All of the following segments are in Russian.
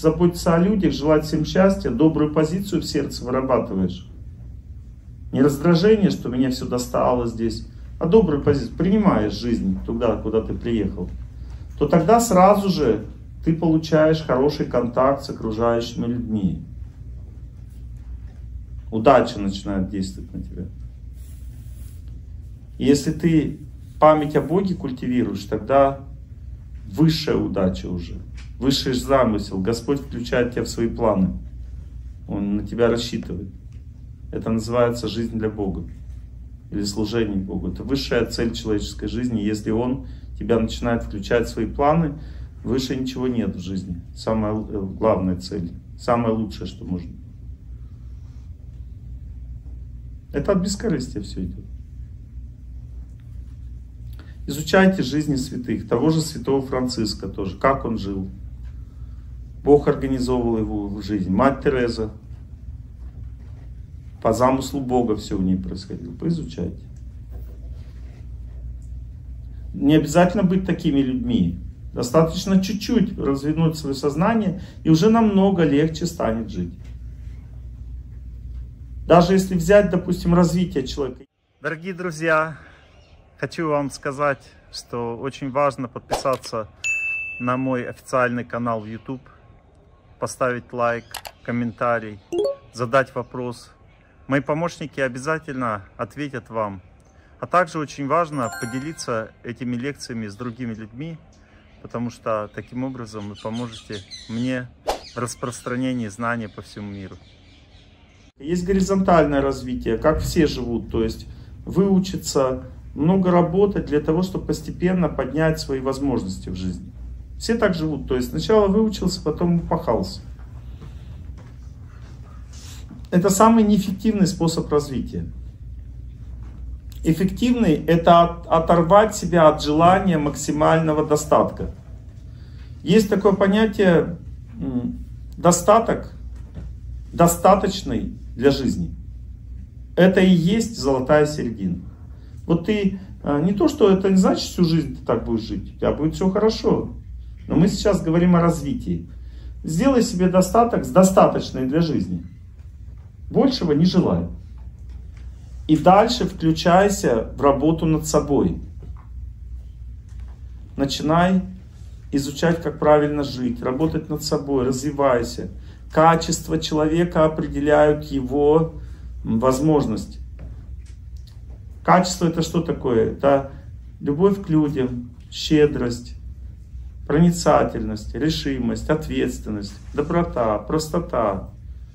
заботиться о людях, желать всем счастья, добрую позицию в сердце вырабатываешь. Не раздражение, что меня все достало здесь, а добрую позицию. Принимаешь жизнь туда, куда ты приехал. То тогда сразу же ты получаешь хороший контакт с окружающими людьми. Удача начинает действовать на тебя. И если ты память о Боге культивируешь, тогда высшая удача уже, высший замысел. Господь включает тебя в свои планы. Он на тебя рассчитывает. Это называется жизнь для Бога. Или служение Богу. Это высшая цель человеческой жизни. Если Он тебя начинает включать в свои планы, выше ничего нет в жизни. Самая главная цель. Самое лучшее, что можно. Это от бескорыстия все идет. Изучайте жизни святых, того же святого Франциска тоже, как он жил. Бог организовывал его в жизнь. Мать Тереза, по замыслу Бога все у ней происходило. Поизучайте. Не обязательно быть такими людьми. Достаточно чуть-чуть развернуть свое сознание, и уже намного легче станет жить. Даже если взять, допустим, развитие человека. Дорогие друзья, хочу вам сказать, что очень важно подписаться на мой официальный канал в YouTube, поставить лайк, комментарий, задать вопрос. Мои помощники обязательно ответят вам. А также очень важно поделиться этими лекциями с другими людьми, потому что таким образом вы поможете мне в распространении знаний по всему миру. Есть горизонтальное развитие, как все живут, то есть выучиться, много работать для того, чтобы постепенно поднять свои возможности в жизни. Все так живут, то есть сначала выучился, потом упахался. Это самый неэффективный способ развития. Эффективный — это оторвать себя от желания максимального достатка. Есть такое понятие достаток, достаточный для жизни. Это и есть золотая середина. Вот ты, не то, что это не значит, всю жизнь ты так будешь жить, у тебя будет все хорошо. Но мы сейчас говорим о развитии. Сделай себе достаток с достаточной для жизни. Большего не желай. И дальше включайся в работу над собой. Начинай изучать, как правильно жить, работать над собой, развивайся. Качество человека определяют его возможности. Качество — это что такое? Это любовь к людям, щедрость, проницательность, решимость, ответственность, доброта, простота,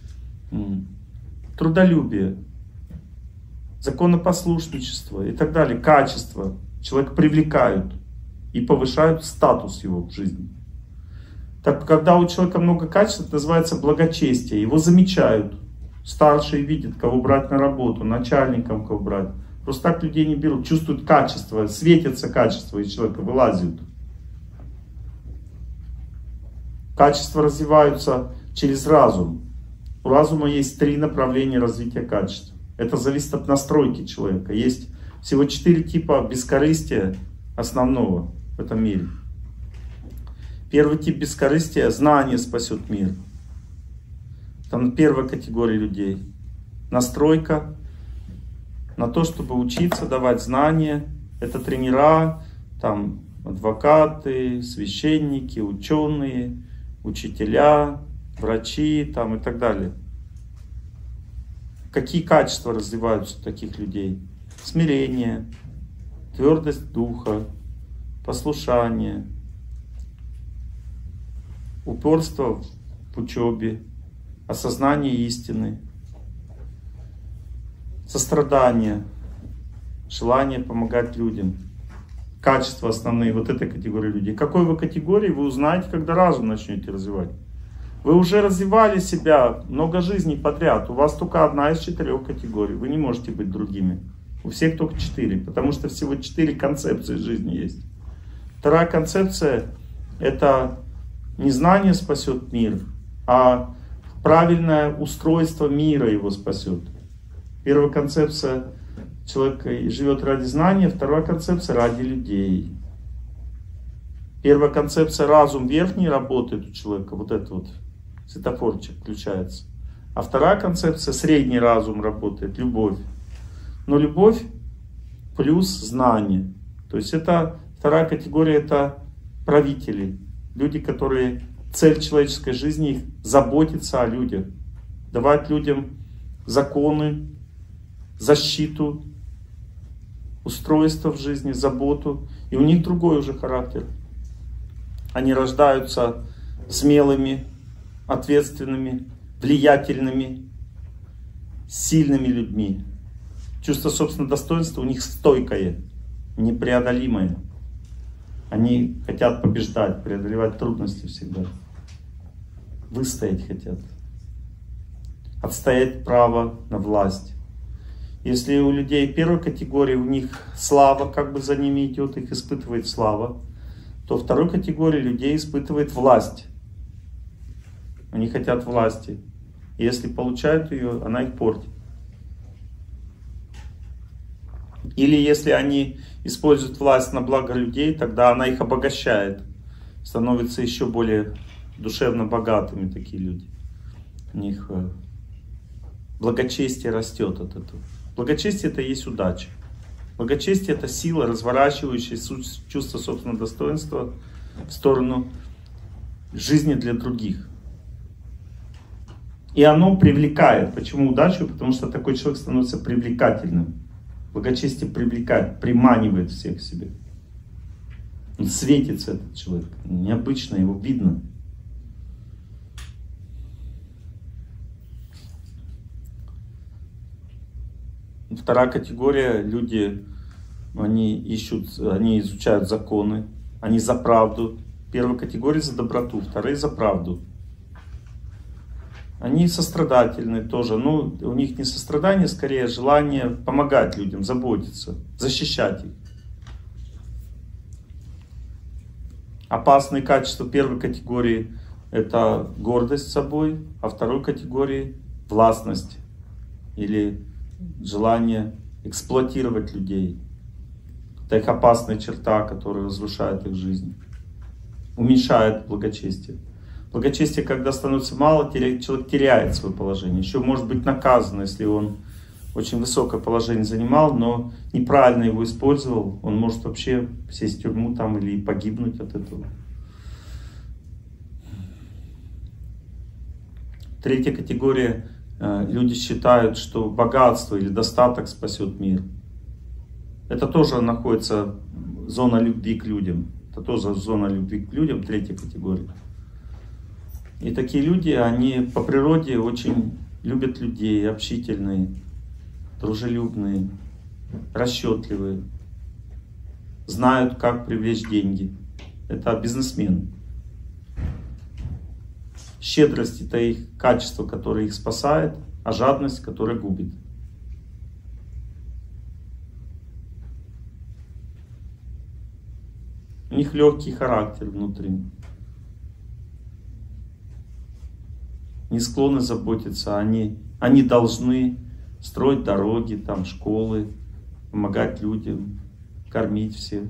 трудолюбие, законопослушничество и так далее. Качество человека привлекают и повышают статус его в жизни. Так, когда у человека много качеств, это называется благочестие. Его замечают. Старшие видят, кого брать на работу, начальником кого брать. Просто так людей не берут. Чувствуют качество, светятся качества из человека, вылазят. Качества развиваются через разум. У разума есть 3 направления развития качеств. Это зависит от настройки человека. Есть всего 4 типа бескорыстия основного в этом мире. Первый тип бескорыстия — знание спасет мир. Там первая категория людей. Настройка на то, чтобы учиться, давать знания. Это тренера, там адвокаты, священники, ученые, учителя, врачи там, и так далее. Какие качества развиваются у таких людей? Смирение, твердость духа, послушание, упорство в учебе, осознание истины, сострадание, желание помогать людям. Качества основные вот этой категории людей. Какой вы категории, вы узнаете, когда разум начнете развивать. Вы уже развивали себя много жизней подряд. У вас только одна из 4 категорий. Вы не можете быть другими. У всех только 4, потому что всего 4 концепции жизни есть. Вторая концепция — это не знание спасет мир, а правильное устройство мира его спасет. Первая концепция — человек живет ради знания, вторая концепция — ради людей. Первая концепция — разум верхний работает у человека, вот это вот светофорчик включается. А вторая концепция, средний разум работает, любовь. Но любовь плюс знание. То есть это вторая категория, это правители. Люди, которые, цель человеческой жизни их заботиться о людях. Давать людям законы, защиту, устройство в жизни, заботу. И у них другой уже характер. Они рождаются смелыми, ответственными, влиятельными, сильными людьми. Чувство собственного достоинства у них стойкое, непреодолимое. Они хотят побеждать, преодолевать трудности всегда. Выстоять хотят. Отстоять право на власть. Если у людей первой категории, у них слава как бы за ними идет, их испытывает слава, то второй категории людей испытывает власть. Они хотят власти. И если получают ее, она их портит. Или если они используют власть на благо людей, тогда она их обогащает. Становятся еще более душевно богатыми такие люди. У них благочестие растет от этого. Благочестие — это и есть удача. Благочестие — это сила, разворачивающая чувство собственного достоинства в сторону жизни для других. И оно привлекает. Почему удачу? Потому что такой человек становится привлекательным. Благочестие привлекает, приманивает всех к себе. Он светится, этот человек. Необычно, его видно. Вторая категория, люди, они изучают законы, они за правду. Первая категория за доброту, вторая за правду. Они сострадательны тоже, но у них не сострадание, скорее желание помогать людям, заботиться, защищать их. Опасные качества первой категории — это гордость собой, а второй категории — властность или желание эксплуатировать людей. Это их опасная черта, которая разрушает их жизнь, уменьшает благочестие. Благочестие, когда становится мало, человек теряет свое положение. Еще может быть наказан, если он очень высокое положение занимал, но неправильно его использовал. Он может вообще сесть в тюрьму там или погибнуть от этого. Третья категория. Люди считают, что богатство или достаток спасет мир. Это тоже находится зона любви к людям. Это тоже зона любви к людям, третья категория. И такие люди, они по природе очень любят людей, общительные, дружелюбные, расчетливые, знают, как привлечь деньги. Это бизнесмены. Щедрость — это их качество, которое их спасает, а жадность, которая губит. У них легкий характер внутренний. Не склонны заботиться, они должны строить дороги, там, школы, помогать людям, кормить всех.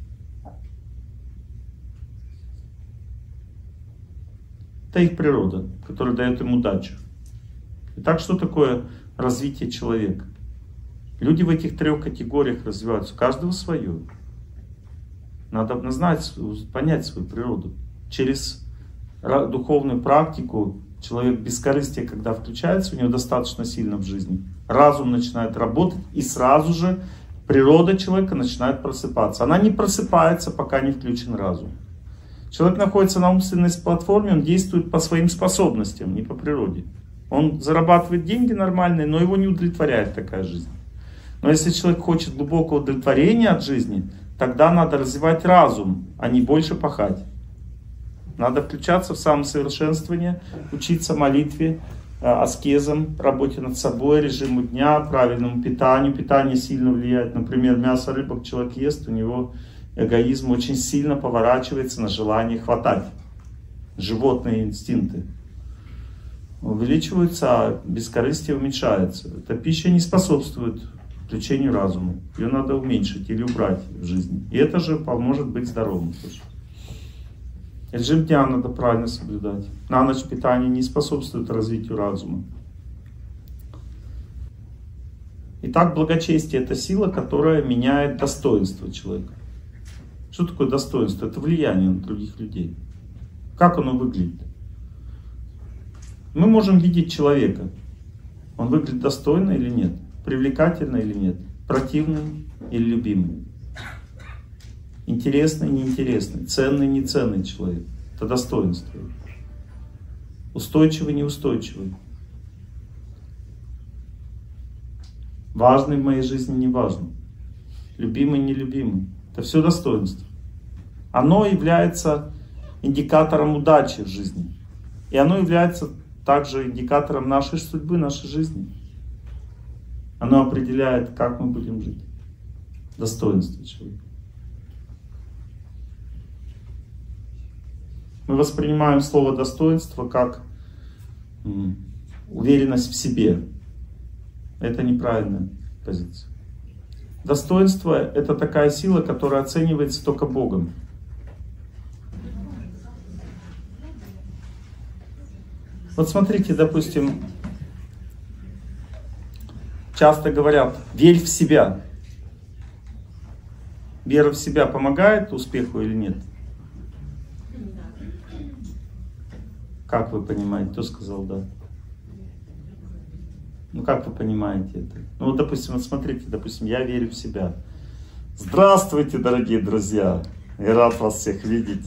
Это их природа, которая дает им удачу. Итак, что такое развитие человека? Люди в этих трех категориях развиваются, у каждого свое. Надо понять свою природу. Через духовную практику человек бескорыстие, когда включается, у него достаточно сильно в жизни, разум начинает работать, и сразу же природа человека начинает просыпаться. Она не просыпается, пока не включен разум. Человек находится на умственной платформе, он действует по своим способностям, не по природе. Он зарабатывает деньги нормальные, но его не удовлетворяет такая жизнь. Но если человек хочет глубокого удовлетворения от жизни, тогда надо развивать разум, а не больше пахать. Надо включаться в самосовершенствование, учиться молитве, аскезам, работе над собой, режиму дня, правильному питанию. Питание сильно влияет. Например, мясо, рыбу человек ест, у него эгоизм очень сильно поворачивается на желание хватать. Животные инстинкты увеличиваются, а бескорыстие уменьшается. Эта пища не способствует включению разума. Ее надо уменьшить или убрать в жизни. И это же поможет быть здоровым тоже. Режим дня надо правильно соблюдать. На ночь питание не способствует развитию разума. Итак, благочестие — это сила, которая меняет достоинство человека. Что такое достоинство? Это влияние на других людей. Как оно выглядит? Мы можем видеть человека. Он выглядит достойно или нет? Привлекательно или нет? Противный или любимый? Интересный, неинтересный, ценный, неценный человек. Это достоинство. Устойчивый, неустойчивый. Важный в моей жизни, не важный. Любимый, нелюбимый. Это все достоинство. Оно является индикатором удачи в жизни. И оно является также индикатором нашей судьбы, нашей жизни. Оно определяет, как мы будем жить. Достоинство человека. Мы воспринимаем слово достоинство как уверенность в себе. Это неправильная позиция. Достоинство — это такая сила, которая оценивается только Богом. Вот смотрите, допустим, часто говорят: верь в себя. Вера в себя помогает успеху или нет? Как вы понимаете? Кто сказал да? Ну как вы понимаете это? Ну вот, допустим, вот смотрите, допустим, я верю в себя. Здравствуйте, дорогие друзья! Я рад вас всех видеть.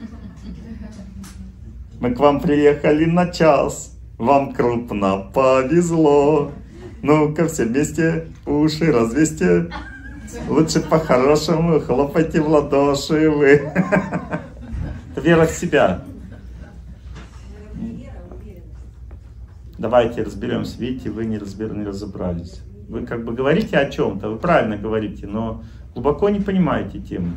Мы к вам приехали на час. Вам крупно повезло. Ну-ка все вместе уши развесьте. Лучше по-хорошему хлопайте в ладоши вы. Это вера в себя. Давайте разберемся. Видите, вы не разобрались. Вы как бы говорите о чем-то, вы правильно говорите, но глубоко не понимаете тему.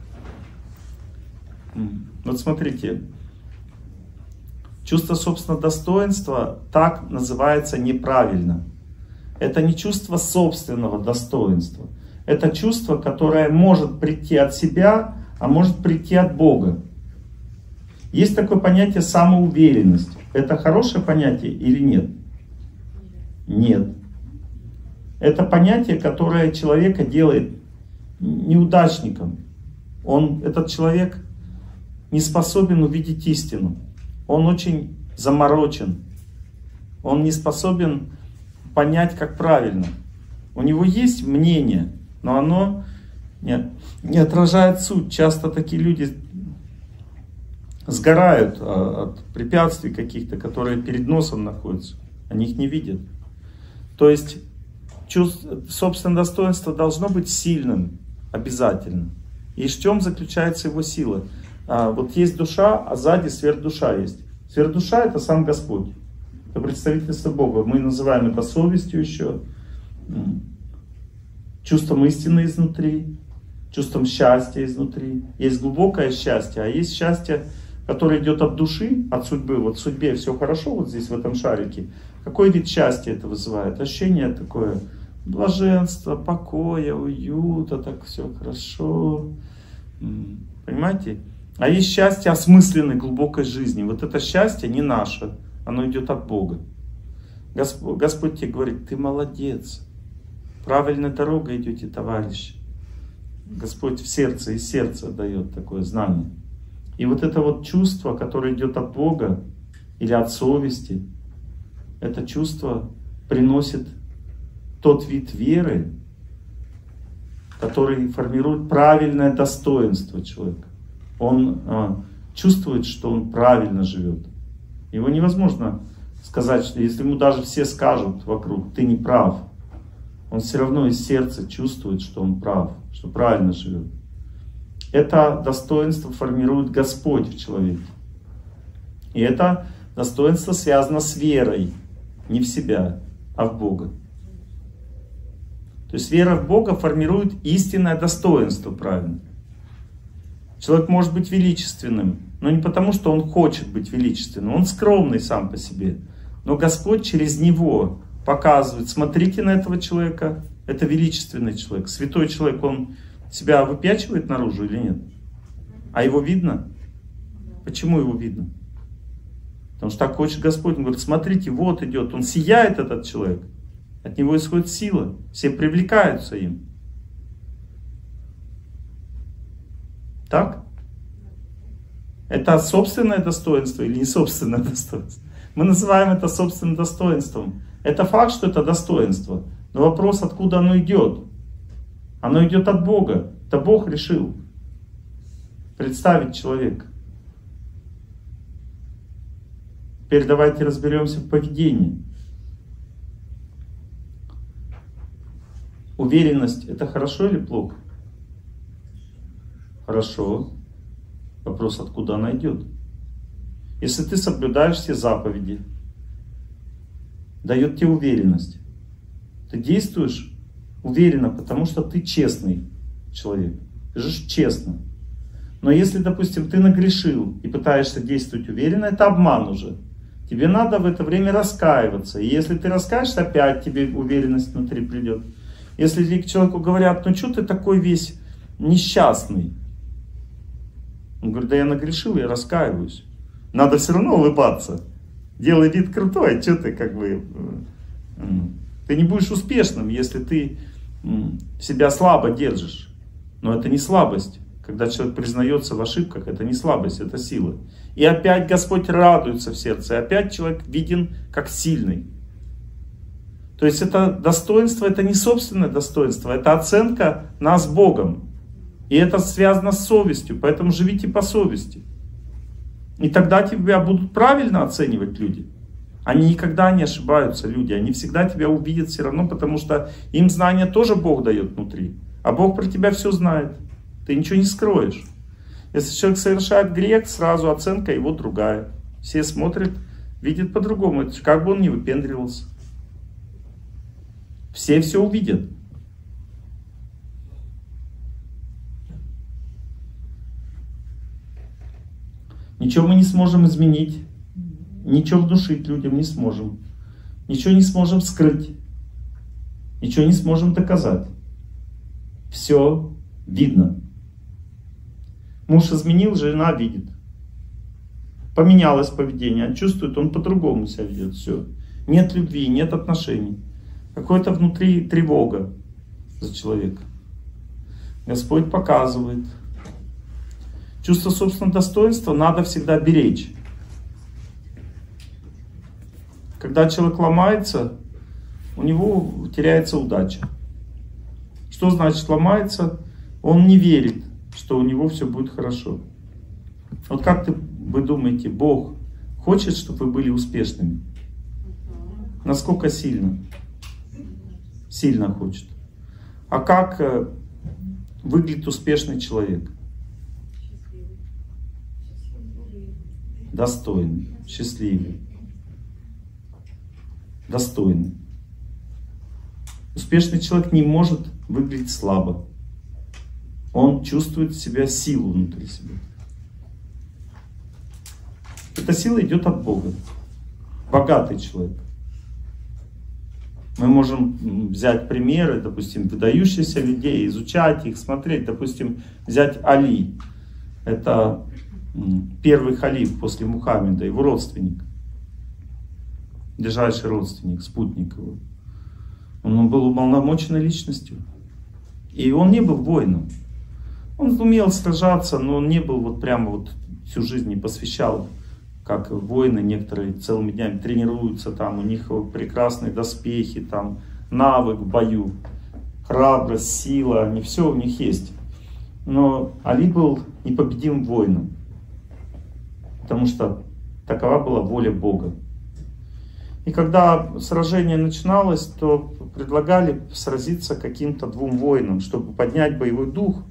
Вот смотрите. Чувство собственного достоинства так называется неправильно. Это не чувство собственного достоинства. Это чувство, которое может прийти от себя, а может прийти от Бога. Есть такое понятие самоуверенность. Это хорошее понятие или нет? Нет. Это понятие, которое человека делает неудачником. Этот человек не способен увидеть истину. Он очень заморочен. Он не способен понять, как правильно. У него есть мнение, но оно не отражает суть. Часто такие люди сгорают от препятствий каких-то, которые перед носом находятся. Они их не видят. То есть собственное достоинство должно быть сильным обязательно. И в чем заключается его сила? Вот есть душа, а сзади сверхдуша есть. Сверхдуша — это сам Господь. Это представительство Бога. Мы называем это совестью еще, чувством истины изнутри, чувством счастья изнутри. Есть глубокое счастье, а есть счастье, которое идет от души, от судьбы. Вот в судьбе все хорошо, вот здесь, в этом шарике. Какой вид счастья это вызывает? Ощущение такое блаженства, покоя, уюта, так все хорошо. Понимаете? А есть счастье осмысленной, глубокой жизни. Вот это счастье не наше, оно идет от Бога. Господь тебе говорит: ты молодец, правильной дорогой идете, товарищ. Господь в сердце, из сердца дает такое знание. И вот это вот чувство, которое идет от Бога или от совести, это чувство приносит тот вид веры, который формирует правильное достоинство человека. Он чувствует, что он правильно живет. Его невозможно сказать, что если ему даже все скажут вокруг: ты не прав, он все равно из сердца чувствует, что он прав, что правильно живет. Это достоинство формирует Господь в человеке. И это достоинство связано с верой, не в себя, а в Бога. То есть вера в Бога формирует истинное достоинство, правильно. Человек может быть величественным, но не потому, что он хочет быть величественным. Он скромный сам по себе. Но Господь через него показывает: смотрите на этого человека, это величественный человек. Святой человек, он себя выпячивает наружу или нет? А его видно? Почему его видно? Потому что так хочет Господь. Он говорит, смотрите, вот идет, он сияет, этот человек. От него исходит сила. Все привлекаются им. Так? Это собственное достоинство или не собственное достоинство? Мы называем это собственным достоинством. Это факт, что это достоинство. Но вопрос, откуда оно идет? Оно идет от Бога. Это Бог решил представить человека. Теперь давайте разберемся в поведении. Уверенность — это хорошо или плохо? Хорошо. Вопрос, откуда она идет. Если ты соблюдаешь все заповеди, дает тебе уверенность. Ты действуешь уверенно, потому что ты честный человек. Ты живешь честно. Но если, допустим, ты нагрешил и пытаешься действовать уверенно, это обман уже. Тебе надо в это время раскаиваться. И если ты раскаешься, опять тебе уверенность внутри придет. Если к человеку говорят, ну что ты такой весь несчастный? Он говорит, да я нагрешил, я раскаиваюсь. Надо все равно улыбаться. Делай вид крутой, что ты как бы... Ты не будешь успешным, если ты себя слабо держишь. Но это не слабость. Когда человек признается в ошибках, это не слабость, это сила. И опять Господь радуется в сердце. И опять человек виден как сильный. То есть это достоинство, это не собственное достоинство, это оценка нас Богом. И это связано с совестью, поэтому живите по совести. И тогда тебя будут правильно оценивать люди. Они никогда не ошибаются, люди. Они всегда тебя увидят все равно, потому что им знания тоже Бог дает внутри. А Бог про тебя все знает. Ты ничего не скроешь. Если человек совершает грех, сразу оценка его другая. Все смотрят, видят по-другому. Это как бы он не выпендривался. Все увидят. Ничего мы не сможем изменить. Ничего внушить людям не сможем. Ничего не сможем скрыть. Ничего не сможем доказать. Все видно. Муж изменил, жена видит. Поменялось поведение. Он чувствует, он по-другому себя ведет. Все. Нет любви, нет отношений. Какой-то внутри тревога за человека. Господь показывает. Чувство собственного достоинства надо всегда беречь. Когда человек ломается, у него теряется удача. Что значит ломается? Он не верит, что у него все будет хорошо. Вот как вы думаете, Бог хочет, чтобы вы были успешными? Насколько сильно? Сильно хочет. А как выглядит успешный человек? Достойный, счастливый. Достойный. Успешный человек не может выглядеть слабо. Он чувствует в себя силу внутри себя. Эта сила идет от Бога. Богатый человек. Мы можем взять примеры, допустим, выдающихся людей, изучать их, смотреть. Допустим, взять Али. Это первый халиф после Мухаммеда, его родственник. Ближайший родственник, спутник его. Он был уполномоченной личностью. И он не был воином. Он умел сражаться, но он не был вот прямо вот всю жизнь не посвящал, как воины некоторые целыми днями тренируются там, у них прекрасные доспехи, там навык в бою, храбрость, сила, они все у них есть. Но Али был непобедимым воином, потому что такова была воля Бога. И когда сражение начиналось, то предлагали сразиться каким-то двум воинам, чтобы поднять боевой дух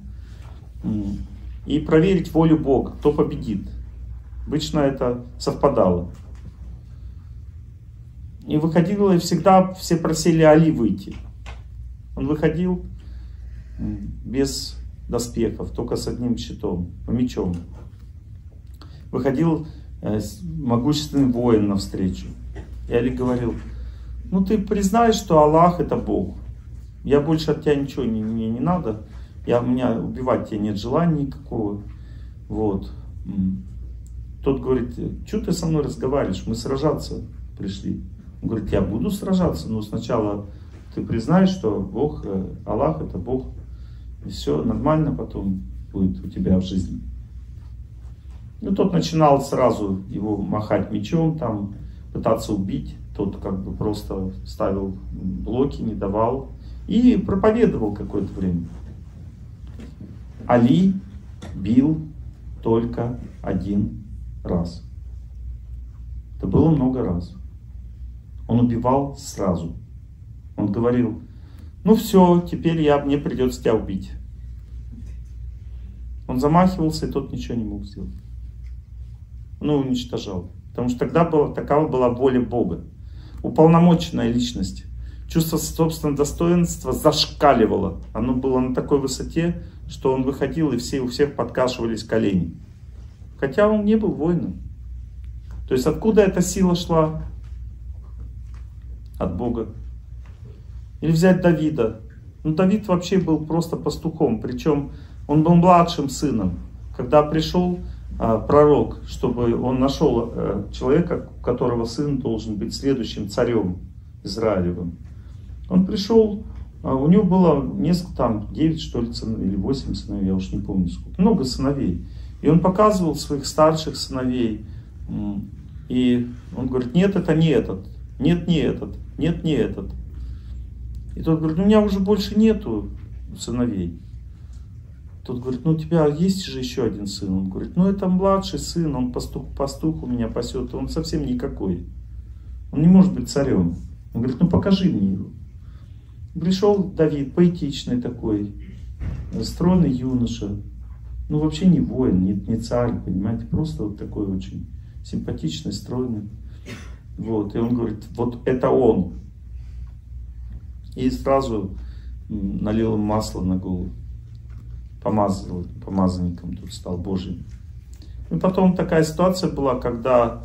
и проверить волю Бога, кто победит. Обычно это совпадало. И выходило, и всегда все просили Али выйти. Он выходил без доспехов, только с одним щитом, мечом. Выходил могущественный воин навстречу. И Али говорил, ну ты признаешь, что Аллах это Бог. Я больше от тебя ничего мне не надо. У меня убивать тебя нет желания никакого. Вот. Тот говорит, что ты со мной разговариваешь, мы сражаться пришли. Он говорит, я буду сражаться, но сначала ты признаешь, что Бог, Аллах это Бог, и все нормально потом будет у тебя в жизни. Ну, тот начинал сразу его махать мечом, там, пытаться убить. Тот как бы просто ставил блоки, не давал. И проповедовал какое-то время. Али бил только один раз. Это было много раз. Он убивал сразу. Он говорил, ну все, теперь мне придется тебя убить. Он замахивался, и тот ничего не мог сделать. Он его уничтожал. Потому что тогда такова была воля Бога. Уполномоченная личность. Чувство собственного достоинства зашкаливало. Оно было на такой высоте, что он выходил, и у всех подкашивались колени. Хотя он не был воином. То есть откуда эта сила шла? От Бога. Или взять Давида. Ну, Давид вообще был просто пастухом. Причем он был младшим сыном. Когда пришел пророк, чтобы он нашел человека, у которого сын должен быть следующим царем Израилевым. Он пришел, у него было несколько, там, 9 что ли, или 8 сыновей, я уж не помню сколько. Много сыновей. И он показывал своих старших сыновей. И он говорит, нет, это не этот. Нет, не этот. Нет, не этот. И тот говорит, ну у меня уже больше нету сыновей. Тот говорит, ну у тебя есть же еще один сын. Он говорит, ну это младший сын, он пастух у меня пасет, он совсем никакой. Он не может быть царем. Он говорит, ну покажи мне его. Пришел Давид, поэтичный такой, стройный юноша. Ну вообще не воин, не царь, понимаете, просто вот такой очень симпатичный, стройный. Вот, и он говорит, вот это он. И сразу налил им масло на голову. Помазал, помазанником тут стал Божьим. И потом такая ситуация была, когда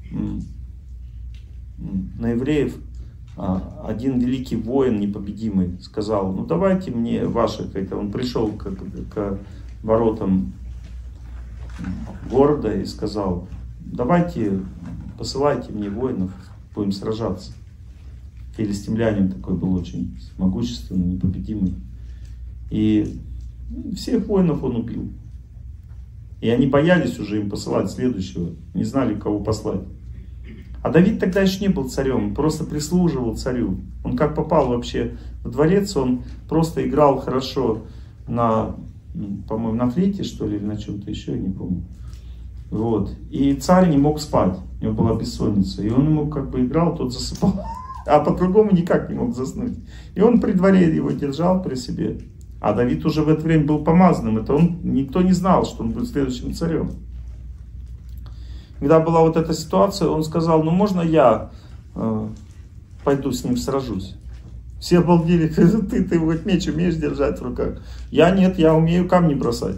на евреев один великий воин непобедимый сказал, ну давайте мне ваших, это он пришел к воротам города и сказал, давайте посылайте мне воинов, будем сражаться. Филистимлянин такой был очень могущественный, непобедимый. И всех воинов он убил. И они боялись уже им посылать следующего. Не знали, кого послать. А Давид тогда еще не был царем. Он просто прислуживал царю. Он как попал вообще во дворец, он просто играл хорошо на, по-моему, на флейте, что ли, или на чем-то еще, я не помню. Вот. И царь не мог спать. У него была бессонница. И он ему как бы играл, тот засыпал. А по-другому никак не мог заснуть. И он при дворе его держал при себе. А Давид уже в это время был помазанным. Это никто не знал, что он будет следующим царем. Когда была вот эта ситуация, он сказал, ну можно я пойду с ним сражусь? Все обалдели, ты хоть меч умеешь держать в руках? Я нет, я умею камни бросать.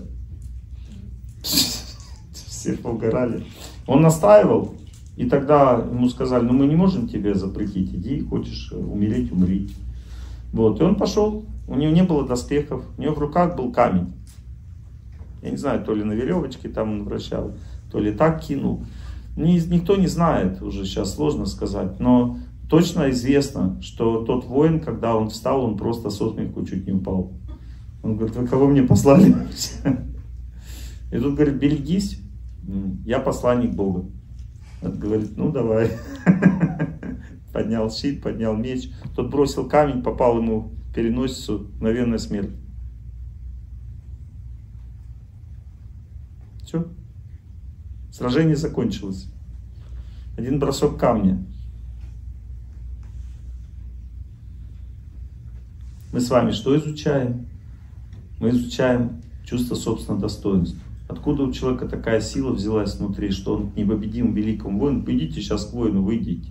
Все поугорали. Он настаивал, и тогда ему сказали, ну мы не можем тебе запретить, иди, хочешь умереть, умри. Вот, и он пошел. У него не было доспехов, у него в руках был камень. Я не знаю, то ли на веревочке там он вращал, то ли так кинул. Никто не знает, уже сейчас сложно сказать. Но точно известно, что тот воин, когда он встал, он просто со смеху чуть не упал. Он говорит, вы кого мне послали? И тут говорит, берегись, я посланник Бога. Он говорит, ну давай. Поднял щит, поднял меч. Тот бросил камень, попал ему в переносицу, мгновенная смерть. Все. Сражение закончилось. Один бросок камня. Мы с вами что изучаем? Мы изучаем чувство собственного достоинства. Откуда у человека такая сила взялась внутри, что он непобедим великому воину? Идите сейчас к воину, выйдите.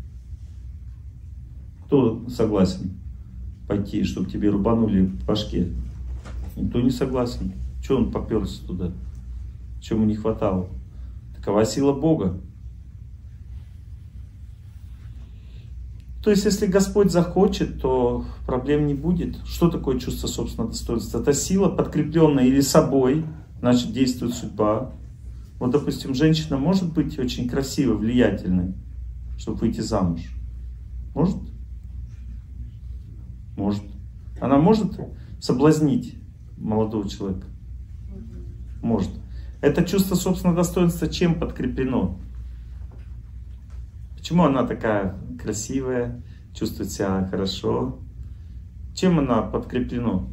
Кто согласен пойти, чтобы тебе рубанули в башке? Никто не согласен. Чего он поперся туда? Чего ему не хватало? Такова сила Бога. То есть, если Господь захочет, то проблем не будет. Что такое чувство собственного достоинства? Это сила, подкрепленная или собой, значит действует судьба. Вот, допустим, женщина может быть очень красивой, влиятельной, чтобы выйти замуж? Может? Может. Она может соблазнить молодого человека? Может. Это чувство собственного достоинства чем подкреплено? Почему она такая красивая, чувствует себя хорошо? Чем она подкреплено?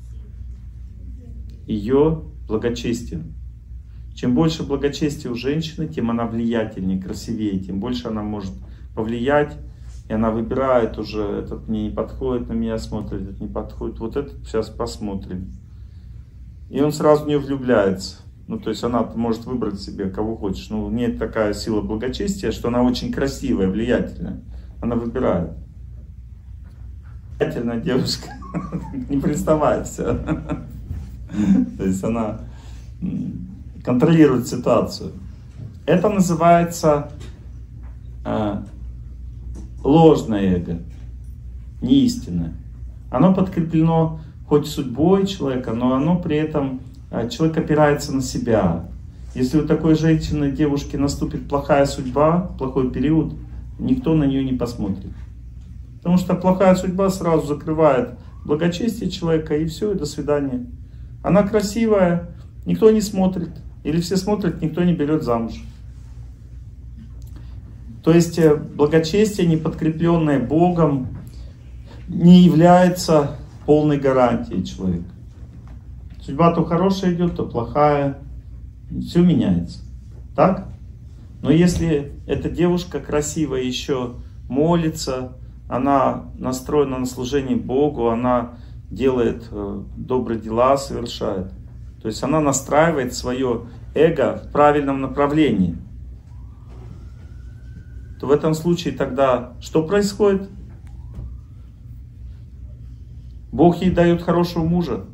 Ее благочестием. Чем больше благочестия у женщины, тем она влиятельнее, красивее, тем больше она может повлиять. И она выбирает уже, этот мне не подходит, на меня смотрит, этот не подходит. Вот этот сейчас посмотрим. И он сразу в нее влюбляется. Ну, то есть она может выбрать себе кого хочешь. Но нет такая сила благочестия, что она очень красивая, влиятельная. Она выбирает. Влиятельная девушка не приставает все. То есть она контролирует ситуацию. Это называется ложное эго, неистинное. Оно подкреплено хоть судьбой человека, но оно при этом, человек опирается на себя. Если у такой женщины, девушки наступит плохая судьба, плохой период, никто на нее не посмотрит. Потому что плохая судьба сразу закрывает благочестие человека, и все, и до свидания. Она красивая, никто не смотрит. Или все смотрят, никто не берет замуж. То есть благочестие, не подкрепленное Богом, не является полной гарантией человека. Судьба то хорошая идет, то плохая. Все меняется. Так? Но если эта девушка красивая, еще молится, она настроена на служение Богу, она делает добрые дела, совершает. То есть она настраивает свое эго в правильном направлении. То в этом случае тогда что происходит? Бог ей дает хорошего мужа.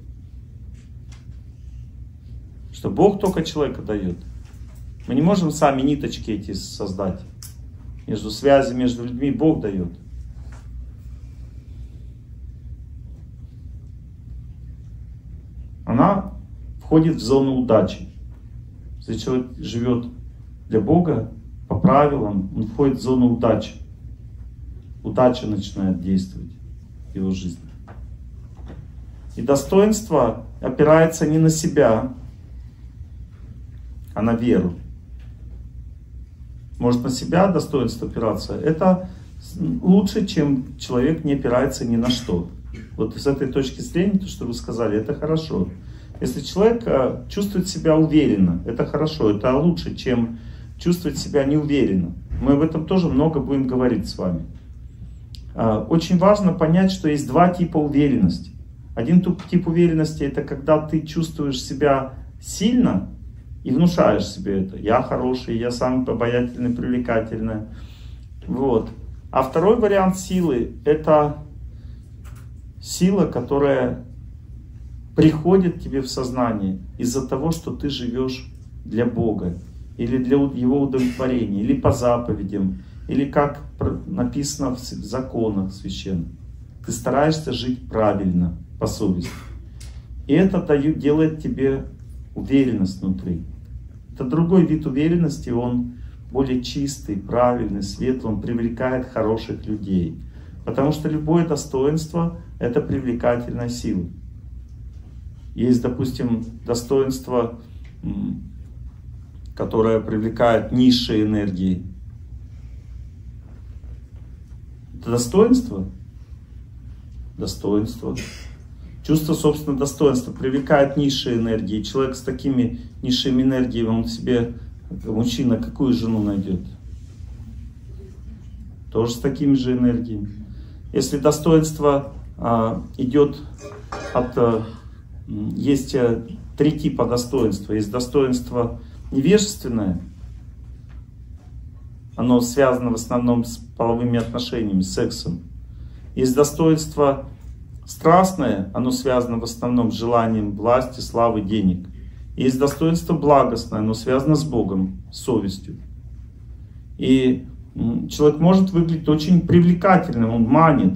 Что Бог только человека дает. Мы не можем сами ниточки эти создать. Между связи, между людьми Бог дает. Она входит в зону удачи. Если человек живет для Бога, по правилам, он входит в зону удачи. Удача начинает действовать в его жизни. И достоинство опирается не на себя, а на веру. Может на себя достоинство опираться? Это лучше, чем человек не опирается ни на что. Вот с этой точки зрения, то, что вы сказали, это хорошо. Если человек чувствует себя уверенно, это хорошо, это лучше, чем чувствовать себя неуверенно. Мы об этом тоже много будем говорить с вами. Очень важно понять, что есть два типа уверенности. Один тип уверенности — это когда ты чувствуешь себя сильно и внушаешь себе это. Я хороший, я самый обаятельный, привлекательный. Вот. А второй вариант силы — это сила, которая приходит к тебе в сознание из-за того, что ты живешь для Бога, или для Его удовлетворения, или по заповедям, или как написано в законах священных. Ты стараешься жить правильно, по совести. И это делает тебе уверенность внутри. Это другой вид уверенности, он более чистый, правильный, светлый, он привлекает хороших людей. Потому что любое достоинство — это привлекательная сила. Есть, допустим, достоинство, которое привлекает низшие энергии. Это достоинство? Достоинство. Чувство собственного достоинства привлекает низшие энергии. Человек с такими низшими энергиями, он себе, мужчина, какую жену найдет? Тоже с такими же энергиями. Если достоинство идет от... Есть три типа достоинства. Есть достоинство невежественное. Оно связано в основном с половыми отношениями, с сексом. Есть достоинство страстное. Оно связано в основном с желанием власти, славы, денег. Есть достоинство благостное. Оно связано с Богом, с совестью. И человек может выглядеть очень привлекательным. Он манит.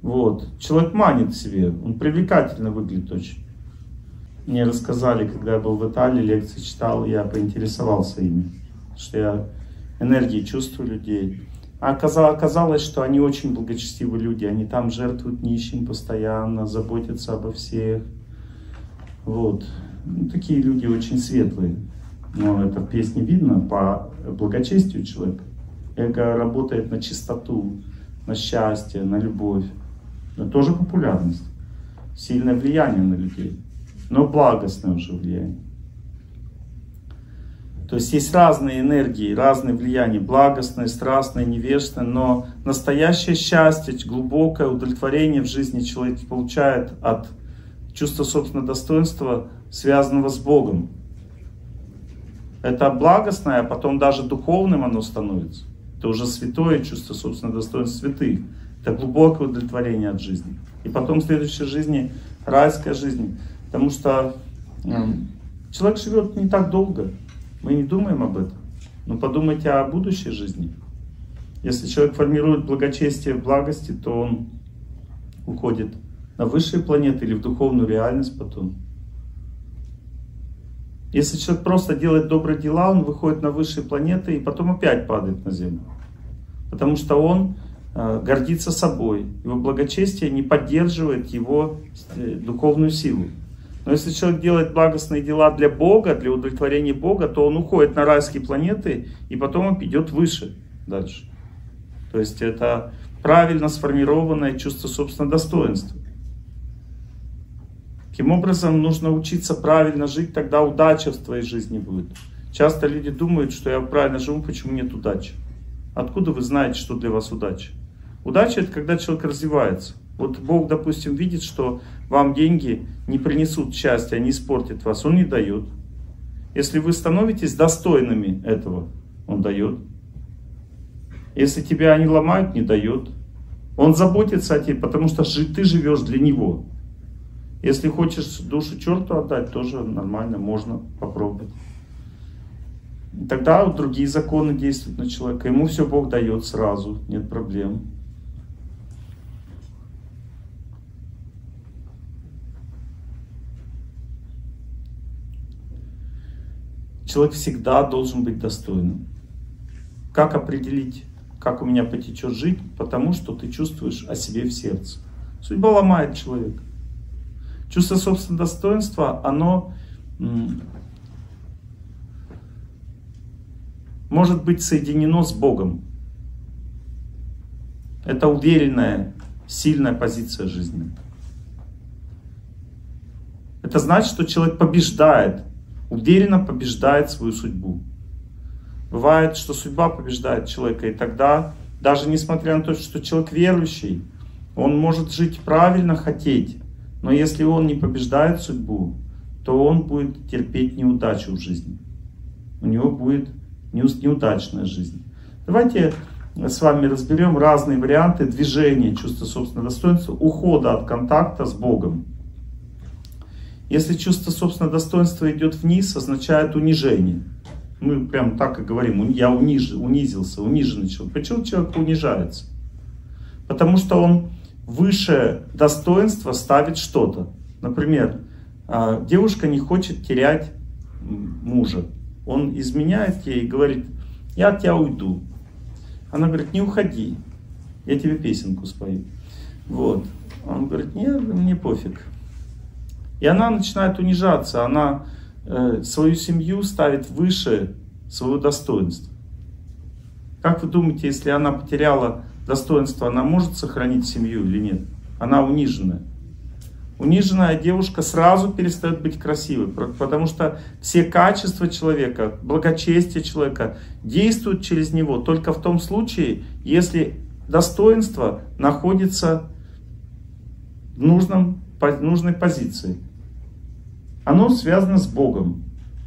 Вот. Человек манит себе, он привлекательно выглядит очень. Мне рассказали, когда я был в Италии, лекции читал, я поинтересовался ими, что я энергии чувствую людей. А оказалось, что они очень благочестивые люди, они там жертвуют нищим постоянно, заботятся обо всех. Вот. Ну, такие люди очень светлые. Но это в песне видно по благочестию человека. Эго работает на чистоту, на счастье, на любовь. Это тоже популярность. Сильное влияние на людей. Но благостное уже влияние. То есть есть разные энергии, разные влияния. Благостное, страстное, невежественное. Но настоящее счастье, глубокое удовлетворение в жизни человек получает от чувства собственного достоинства, связанного с Богом. Это благостное, а потом даже духовным оно становится. Это уже святое чувство собственного достоинства святых. Это глубокое удовлетворение от жизни. И потом в следующей жизни райская жизнь. Потому что человек живет не так долго. Мы не думаем об этом. Но подумайте о будущей жизни. Если человек формирует благочестие в благости, то он уходит на высшие планеты или в духовную реальность потом. Если человек просто делает добрые дела, он выходит на высшие планеты и потом опять падает на землю. Потому что он гордится собой. Его благочестие не поддерживает его духовную силу. Но если человек делает благостные дела для Бога, для удовлетворения Бога, то он уходит на райские планеты и потом он идет выше, дальше. То есть это правильно сформированное чувство собственного достоинства. Таким образом, нужно учиться правильно жить, тогда удача в твоей жизни будет. Часто люди думают, что я правильно живу, почему нет удачи. Откуда вы знаете, что для вас удача? Удача — это когда человек развивается. Вот Бог, допустим, видит, что вам деньги не принесут счастья, они испортят вас, Он не дает. Если вы становитесь достойными этого, Он дает. Если тебя они ломают, не дает. Он заботится о тебе, потому что ты живешь для Него. Если хочешь душу черту отдать, тоже нормально, можно попробовать. Тогда вот другие законы действуют на человека. Ему все Бог дает сразу, нет проблем. Человек всегда должен быть достойным. Как определить, как у меня потечет жизнь? Потому что ты чувствуешь о себе в сердце. Судьба ломает человека. Чувство собственного достоинства, оно может быть соединено с Богом. Это уверенная, сильная позиция жизни. Это значит, что человек побеждает, уверенно побеждает свою судьбу. Бывает, что судьба побеждает человека, и тогда, даже несмотря на то, что человек верующий, он может жить правильно, хотеть. Но если он не побеждает судьбу, то он будет терпеть неудачу в жизни. У него будет неудачная жизнь. Давайте с вами разберем разные варианты движения чувства собственного достоинства, ухода от контакта с Богом. Если чувство собственного достоинства идет вниз, означает унижение. Мы прям так и говорим, я унизился, униженный человек. Почему человек унижается? Потому что он выше достоинства ставит что-то. Например, девушка не хочет терять мужа. Он изменяет ей и говорит, я от тебя уйду. Она говорит, не уходи, я тебе песенку спою. Вот. Он говорит, нет, мне пофиг. И она начинает унижаться, она свою семью ставит выше своего достоинства. Как вы думаете, если она потеряла достоинство, она может сохранить семью или нет? Она униженная. Униженная девушка сразу перестает быть красивой, потому что все качества человека, благочестие человека действуют через него только в том случае, если достоинство находится в нужной позиции. Оно связано с Богом.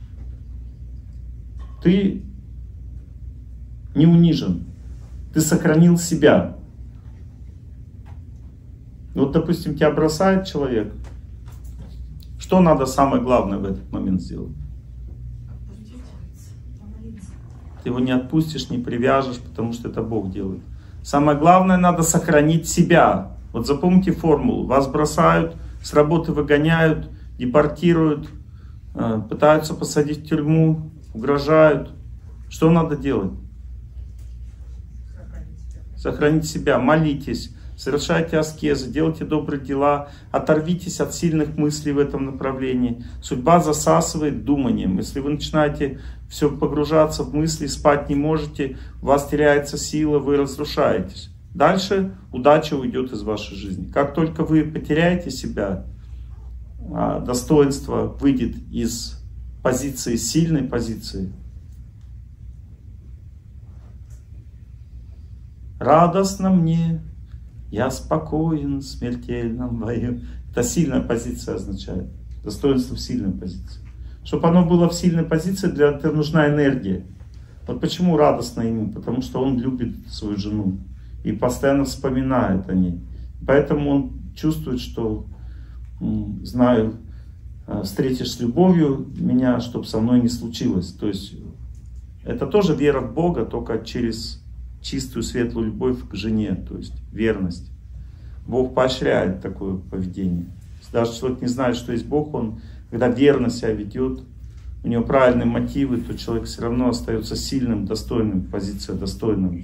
Ты не унижен. Ты сохранил себя. Вот, допустим, тебя бросает человек. Что надо самое главное в этот момент сделать? Ты его не отпустишь, не привяжешь, потому что это Бог делает. Самое главное, надо сохранить себя. Вот запомните формулу. Вас бросают, с работы выгоняют, депортируют, пытаются посадить в тюрьму, угрожают. Что надо делать? Сохранить себя, молитесь, совершайте аскезы, делайте добрые дела, оторвитесь от сильных мыслей в этом направлении. Судьба засасывает думанием. Если вы начинаете все погружаться в мысли, спать не можете, у вас теряется сила, вы разрушаетесь. Дальше удача уйдет из вашей жизни. Как только вы потеряете себя, достоинство выйдет из позиции, сильной позиции. Радостно мне, я спокоен в смертельном бою. Это сильная позиция означает. Достоинство в сильной позиции. Чтобы оно было в сильной позиции, для этого нужна энергия. Вот почему радостно ему? Потому что он любит свою жену и постоянно вспоминает о ней. Поэтому он чувствует, что, знаю, встретишь с любовью меня, чтобы со мной не случилось. То есть это тоже вера в Бога, только через чистую, светлую любовь к жене, то есть верность. Бог поощряет такое поведение. Если даже человек не знает, что есть Бог, он, когда верно себя ведет, у него правильные мотивы, то человек все равно остается сильным, достойным, позиция достойного.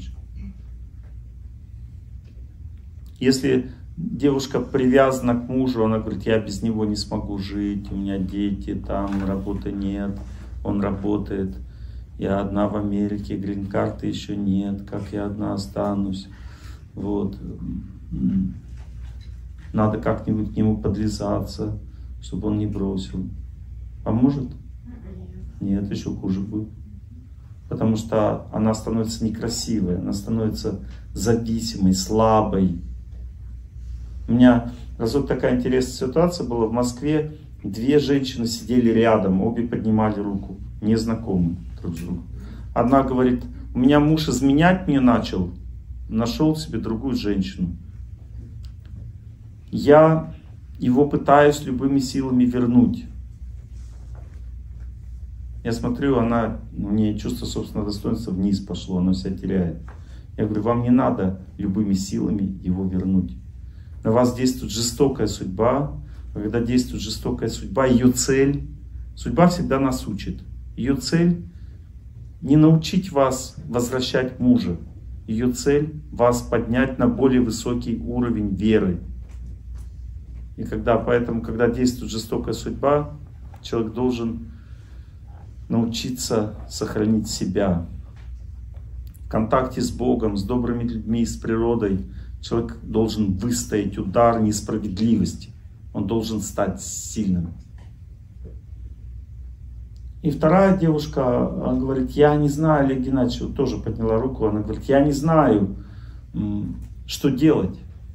Если девушка привязана к мужу, она говорит, я без него не смогу жить, у меня дети, там работы нет, он работает. Я одна в Америке, грин-карты еще нет, как я одна останусь. Вот. Надо как-нибудь к нему подлизаться, чтобы он не бросил. Поможет? Нет, еще хуже будет. Потому что она становится некрасивой, она становится зависимой, слабой. У меня разок такая интересная ситуация была. В Москве две женщины сидели рядом, обе поднимали руку, незнакомые. Одна говорит, у меня муж изменять мне начал, нашел себе другую женщину. Я его пытаюсь любыми силами вернуть. Я смотрю, у нее чувство собственного достоинства вниз пошло, она себя теряет. Я говорю, вам не надо любыми силами его вернуть. На вас действует жестокая судьба. Когда действует жестокая судьба, ее цель, судьба всегда нас учит. Ее цель не научить вас возвращать мужа. Ее цель вас поднять на более высокий уровень веры. И поэтому, когда действует жестокая судьба, человек должен научиться сохранить себя. В контакте с Богом, с добрыми людьми, с природой человек должен выстоять удар несправедливости. Он должен стать сильным. И вторая девушка, она говорит, я не знаю, Олег Геннадьевич, тоже подняла руку, она говорит, я не знаю, что делать.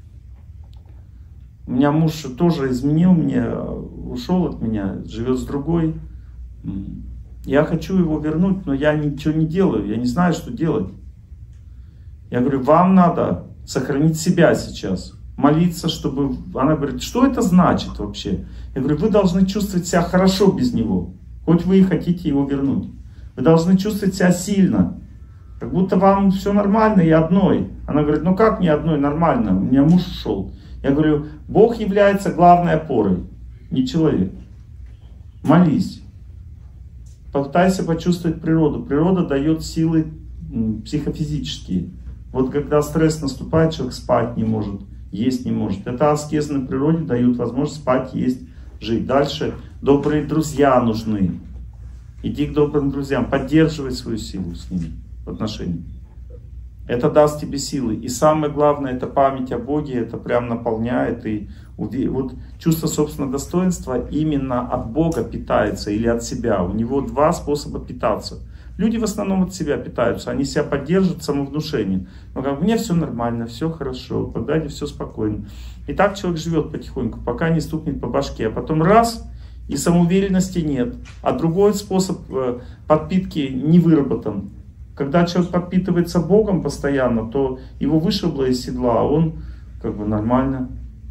У меня муж тоже изменил мне, ушел от меня, живет с другой. Я хочу его вернуть, но я ничего не делаю, я не знаю, что делать. Я говорю, вам надо сохранить себя сейчас, молиться, чтобы... Она говорит, что это значит вообще? Я говорю, вы должны чувствовать себя хорошо без него. Хоть вы и хотите его вернуть. Вы должны чувствовать себя сильно. Как будто вам все нормально и одной. Она говорит, ну как мне одной нормально? У меня муж ушел. Я говорю, Бог является главной опорой, не человек. Молись. Попытайся почувствовать природу. Природа дает силы психофизические. Вот когда стресс наступает, человек спать не может, есть не может. Это аскезы на природе дают возможность спать, есть, жить. Дальше добрые друзья нужны. Иди к добрым друзьям, поддерживай свою силу с ними в отношениях. Это даст тебе силы. И самое главное, это память о Боге, это прям наполняет. И вот чувство собственного достоинства именно от Бога питается или от себя. У него два способа питаться. Люди в основном от себя питаются, они себя поддерживают самовнушением. Но как мне все нормально, все хорошо, погоди, все спокойно. И так человек живет потихоньку, пока не стукнет по башке. А потом раз, и самоуверенности нет. А другой способ подпитки не выработан. Когда человек подпитывается Богом постоянно, то его вышибло из седла, а он как бы нормально.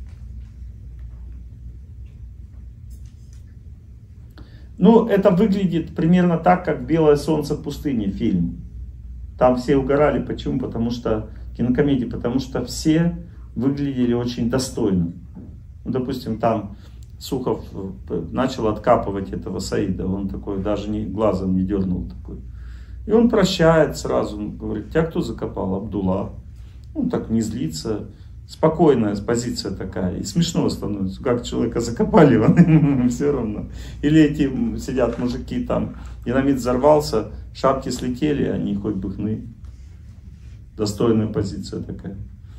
Ну, это выглядит примерно так, как «Белое солнце пустыни» фильм. Там все угорали. Почему? Потому что кинокомедия, потому что все выглядели очень достойно. Ну, допустим, там Сухов начал откапывать этого Саида, он такой даже глазом не дернул такой. И он прощает сразу, он говорит: тебя кто закопал? Абдулла. Ну, так не злится. Спокойная позиция такая. И смешно становится. Как человека закопали, он все равно. Или эти сидят мужики там, динамит взорвался, шапки слетели, они хоть бы хны. Достойная позиция такая.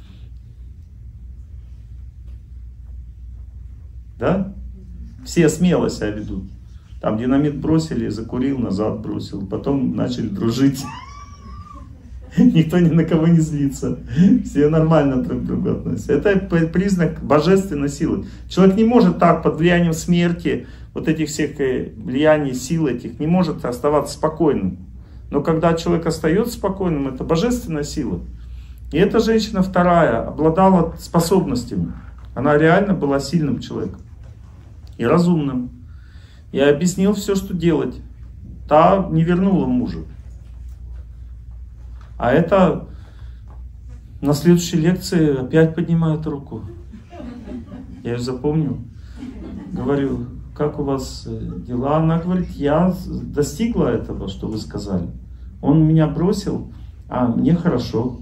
Да? Все смело себя ведут. Там динамит бросили, закурил, назад бросил. Потом начали дружить. Никто ни на кого не злится. Все нормально друг к другу относятся. Это признак божественной силы. Человек не может так под влиянием смерти, вот этих всех влияний, сил этих, не может оставаться спокойным. Но когда человек остается спокойным, это божественная сила. И эта женщина вторая обладала способностями. Она реально была сильным человеком. И разумным. Я объяснил все, что делать. Та не вернула мужа. А это на следующей лекции опять поднимает руку. Я ее запомнил. Говорю: как у вас дела? Она говорит: я достигла этого, что вы сказали. Он меня бросил, а мне хорошо.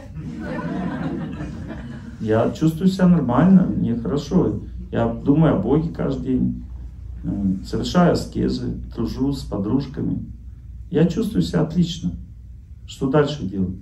Я чувствую себя нормально, мне хорошо. Я думаю о Боге каждый день. Совершаю аскезы, дружу с подружками. Я чувствую себя отлично. Что дальше делать?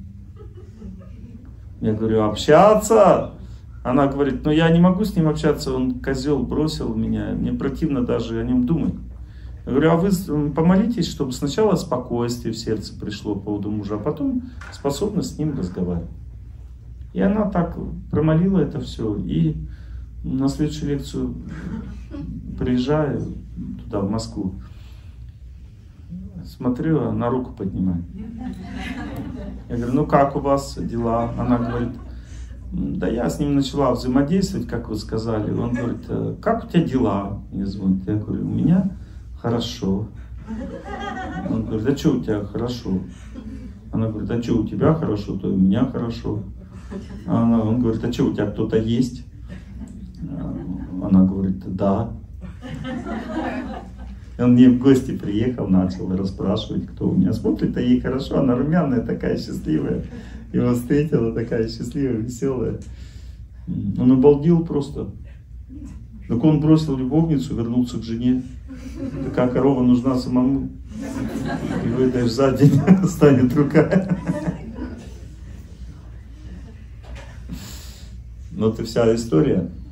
Я говорю: общаться. Она говорит: ну я не могу с ним общаться, он козел, бросил меня, мне противно даже о нем думать. Я говорю: а вы помолитесь, чтобы сначала спокойствие в сердце пришло по поводу мужа, а потом способность с ним разговаривать. И она так промолила это все, и на следующую лекцию приезжаю туда, в Москву. Смотрю, она руку поднимает. Я говорю: ну как у вас дела? Она говорит: да я с ним начала взаимодействовать, как вы сказали. Он говорит: как у тебя дела? Мне звонит. Я говорю: у меня хорошо. Он говорит: да что у тебя хорошо? Она говорит: а что у тебя хорошо, то и у меня хорошо. Он говорит: а что у тебя кто-то есть? Она говорит: да. Он мне в гости приехал, начал расспрашивать, кто у меня. Смотрит, а ей хорошо, она румяная, такая счастливая. Его встретила, такая счастливая, веселая. Он обалдел просто. Так он бросил любовницу, вернулся к жене. Такая корова нужна самому. И выдаешь за день, станет рука. Вот и вся история.